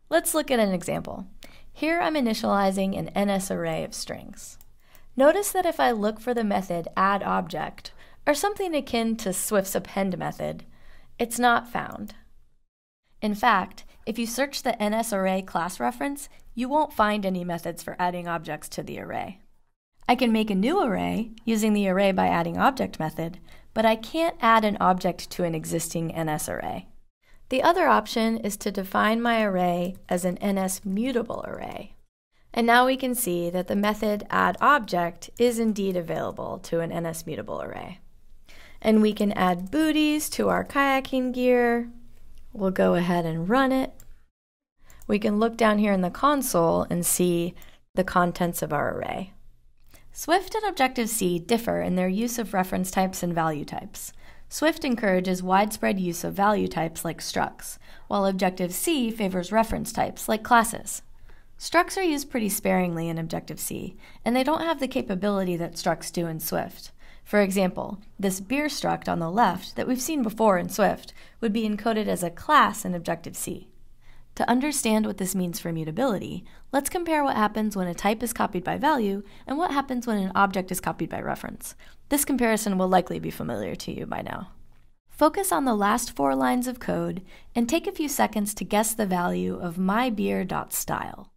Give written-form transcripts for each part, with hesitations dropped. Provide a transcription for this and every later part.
Let's look at an example. Here I'm initializing an NSArray of strings. Notice that if I look for the method addObject, or something akin to Swift's append method, it's not found. In fact, if you search the NSArray class reference, you won't find any methods for adding objects to the array. I can make a new array using the ArrayByAddingObject method, but I can't add an object to an existing NSArray. The other option is to define my array as an NSMutableArray. And now we can see that the method addObject is indeed available to an NSMutableArray. And we can add booties to our kayaking gear. We'll go ahead and run it. We can look down here in the console and see the contents of our array. Swift and Objective-C differ in their use of reference types and value types. Swift encourages widespread use of value types like structs, while Objective-C favors reference types like classes. Structs are used pretty sparingly in Objective-C, and they don't have the capability that structs do in Swift. For example, this beer struct on the left that we've seen before in Swift would be encoded as a class in Objective-C. To understand what this means for mutability, let's compare what happens when a type is copied by value and what happens when an object is copied by reference. This comparison will likely be familiar to you by now. Focus on the last 4 lines of code and take a few seconds to guess the value of mybeer.style.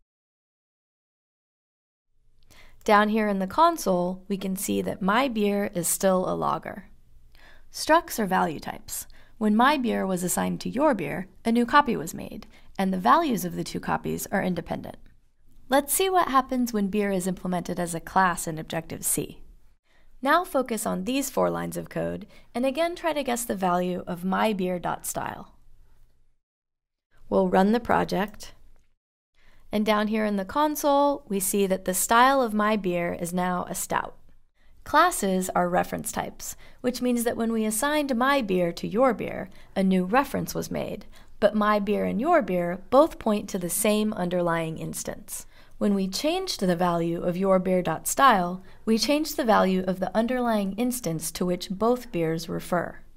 Down here in the console, we can see that mybeer is still a logger. Structs are value types. When mybeer was assigned to yourbeer, a new copy was made, and the values of the 2 copies are independent. Let's see what happens when beer is implemented as a class in Objective-C. Now focus on these 4 lines of code, and again try to guess the value of mybeer.style. We'll run the project, and down here in the console, we see that the style of mybeer is now a stout. Classes are reference types, which means that when we assigned mybeer to yourbeer, a new reference was made, but mybeer and yourbeer both point to the same underlying instance. When we changed the value of yourbeer.style, we changed the value of the underlying instance to which both beers refer.